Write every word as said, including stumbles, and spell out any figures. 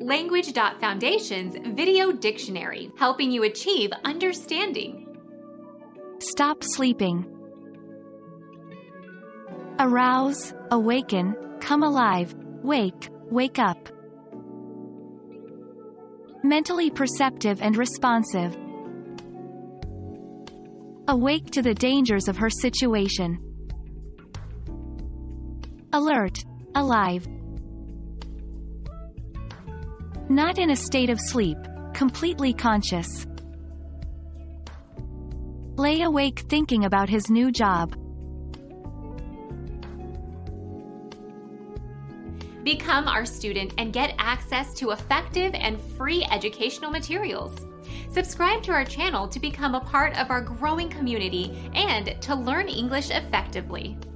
Language dot Foundation's Video Dictionary, helping you achieve understanding. Stop sleeping. Arouse, awaken, come alive, wake, wake up. Mentally perceptive and responsive. Awake to the dangers of her situation. Alert, alive. Not in a state of sleep, completely conscious. Lay awake thinking about his new job. Become our student and get access to effective and free educational materials. Subscribe to our channel to become a part of our growing community and to learn English effectively.